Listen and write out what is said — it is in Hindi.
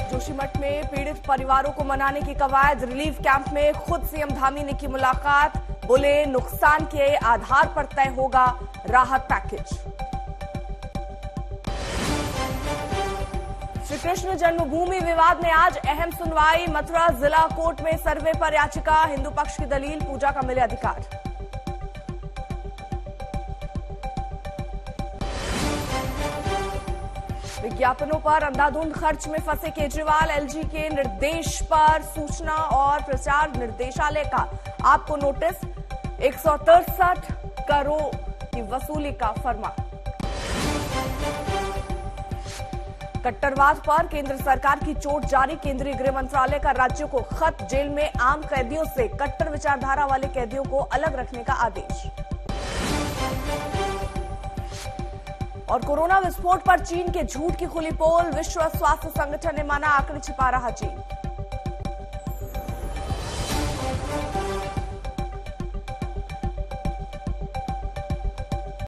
जोशीमठ में पीड़ित परिवारों को मनाने की कवायद। रिलीफ कैंप में खुद सीएम धामी ने की मुलाकात। बोले नुकसान के आधार पर तय होगा राहत पैकेज। श्री कृष्ण जन्मभूमि विवाद में आज अहम सुनवाई। मथुरा जिला कोर्ट में सर्वे पर याचिका। हिंदू पक्ष की दलील, पूजा का मिले अधिकार। विज्ञापनों पर अंधाधुंध खर्च में फंसे केजरीवाल। एलजी के निर्देश पर सूचना और प्रचार निर्देशालय का आपको नोटिस। 163 करोड़ की वसूली का फरमान। कट्टरवाद पर केंद्र सरकार की चोट जारी। केंद्रीय गृह मंत्रालय का राज्यों को खत। जेल में आम कैदियों से कट्टर विचारधारा वाले कैदियों को अलग रखने का आदेश। और कोरोना विस्फोट पर चीन के झूठ की खुली पोल। विश्व स्वास्थ्य संगठन ने माना आंकड़े छिपा रहा चीन।